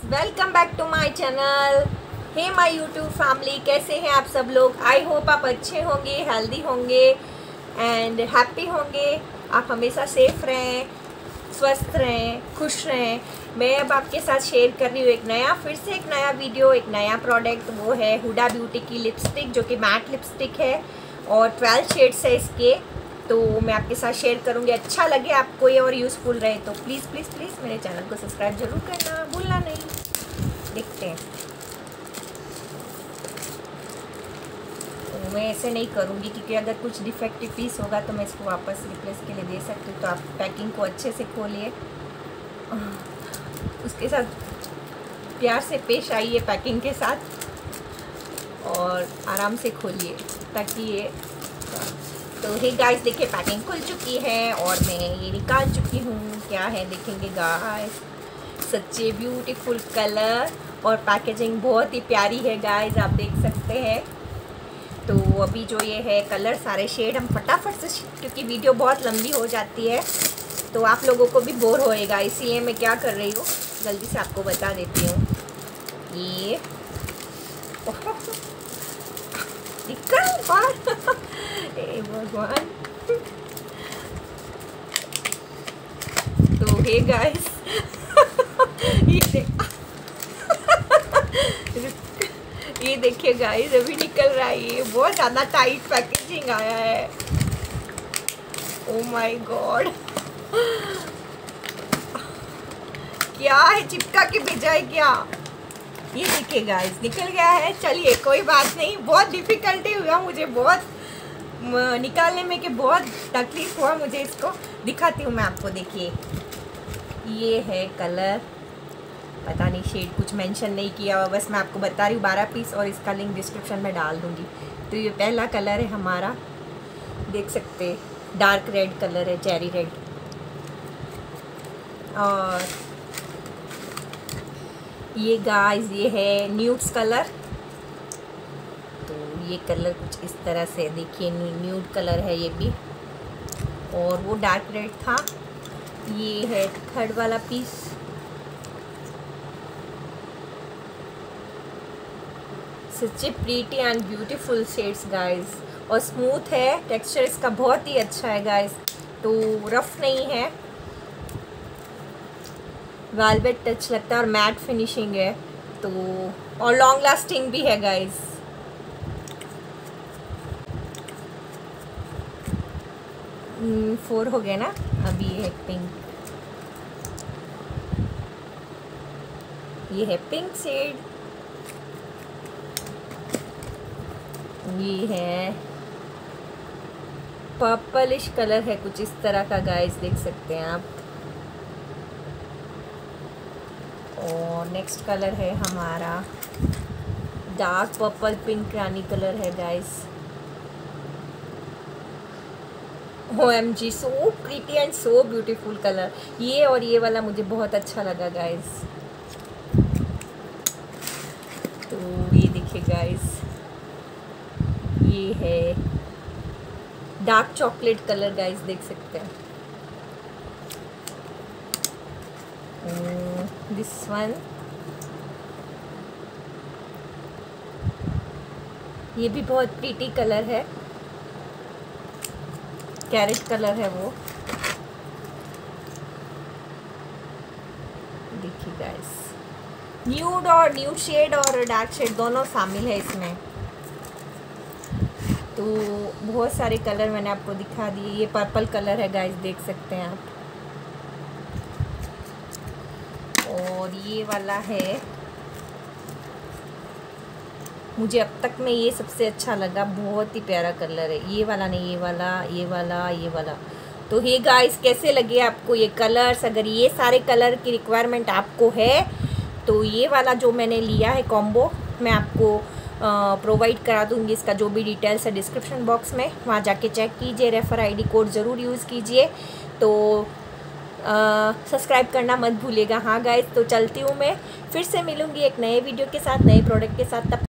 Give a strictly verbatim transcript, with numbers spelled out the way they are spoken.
Welcome back to my channel. Hey my YouTube family, कैसे हैं आप सब लोग। आई होप आप अच्छे होंगे, हेल्दी होंगे एंड हैप्पी होंगे। आप हमेशा सेफ रहें, स्वस्थ रहें, खुश रहें। मैं अब आपके साथ शेयर कर रही हूँ एक नया फिर से एक नया वीडियो, एक नया प्रोडक्ट। वो है हुडा ब्यूटी की लिपस्टिक, जो कि मैट लिपस्टिक है और ट्वेल्व शेड्स है इसके। तो मैं आपके साथ शेयर करूँगी। अच्छा लगे आपको ये और यूज़फुल रहे तो प्लीज़ प्लीज़ प्लीज़ मेरे चैनल को सब्सक्राइब जरूर करना, भूलना नहीं। देखते हैं। तो मैं ऐसे नहीं करूँगी क्योंकि अगर कुछ डिफेक्टिव पीस होगा तो मैं इसको वापस रिप्लेस के लिए दे सकती हूँ। तो आप पैकिंग को अच्छे से खोलिए, उसके साथ प्यार से पेश आइए पैकिंग के साथ और आराम से खोलिए ताकि ये। तो हे गाइस, देखिए पैकिंग खुल चुकी है और मैं ये निकाल चुकी हूँ। क्या है देखेंगे गाइस, सच्चे ब्यूटीफुल कलर और पैकेजिंग बहुत ही प्यारी है गाइस, आप देख सकते हैं। तो अभी जो ये है कलर सारे शेड हम फटाफट से, क्योंकि वीडियो बहुत लंबी हो जाती है तो आप लोगों को भी बोर होएगा, इसीलिए मैं क्या कर रही हूँ जल्दी से आपको बता देती हूँ। ये ए भगवान। तो हे गाइस ये देख ये देखिए गाइस, अभी निकल रहा है। ये बहुत ज़्यादा टाइट पैकेजिंग आया है। ओ माय गॉड, क्या है, चिपका के भेजा है क्या? ये देखिए गाइस, निकल गया है। चलिए कोई बात नहीं, बहुत डिफ़िकल्टी हुआ मुझे, बहुत निकालने में कि बहुत तकलीफ हुआ मुझे। इसको दिखाती हूँ मैं आपको। देखिए ये है कलर, पता नहीं शेड कुछ मेंशन नहीं किया हुआ, बस मैं आपको बता रही हूँ बारह पीस और इसका लिंक डिस्क्रिप्शन में डाल दूँगी। तो ये पहला कलर है हमारा, देख सकते, डार्क रेड कलर है, चेरी रेड। और ये गाइस ये है न्यूड्स कलर। तो ये कलर कुछ इस तरह से, देखिए न्यूड कलर है ये भी, और वो डार्क रेड था। ये है थर्ड वाला piece, such a pretty and beautiful shades guys, और स्मूथ है, टेक्सचर इसका बहुत ही अच्छा है गाइस। तो रफ नहीं है, वेलवेट टच लगता है और मैट फिनिशिंग है। तो और लॉन्ग लास्टिंग भी है गाइस। फोर हो गए ना। अभी ये है पिंक, ये है पिंक शेड, ये है पर्पलिश कलर है कुछ इस तरह का गाइस, देख सकते हैं आप। और नेक्स्ट कलर है हमारा dark purple pink rani colour है guys. O M G, so pretty and so beautiful colour. ये और ये वाला मुझे बहुत अच्छा लगा गाइस। तो ये देखिए गाइस, ये है डार्क चॉकलेट कलर गाइस, देख सकते हैं। दिस वन, ये भी बहुत प्रीटी कलर है, कैरेट कलर है वो। देखिए गाइस, न्यूड और न्यूड शेड और डार्क शेड दोनों शामिल है इसमें। तो बहुत सारे कलर मैंने आपको दिखा दिए। ये पर्पल कलर है गाइस, देख सकते हैं आप। और ये वाला है, मुझे अब तक में ये सबसे अच्छा लगा, बहुत ही प्यारा कलर है। ये वाला नहीं, ये वाला, ये वाला, ये वाला। तो हे गाइस, कैसे लगे आपको ये कलर्स? अगर ये सारे कलर की रिक्वायरमेंट आपको है तो ये वाला जो मैंने लिया है कॉम्बो, मैं आपको प्रोवाइड करा दूँगी। इसका जो भी डिटेल्स है डिस्क्रिप्शन बॉक्स में, वहाँ जाके चेक कीजिए। रेफ़र आईडी कोड ज़रूर यूज़ कीजिए। तो सब्सक्राइब करना मत भूलिएगा। हाँ गाइस, तो चलती हूँ मैं, फिर से मिलूँगी एक नए वीडियो के साथ, नए प्रोडक्ट के साथ। तब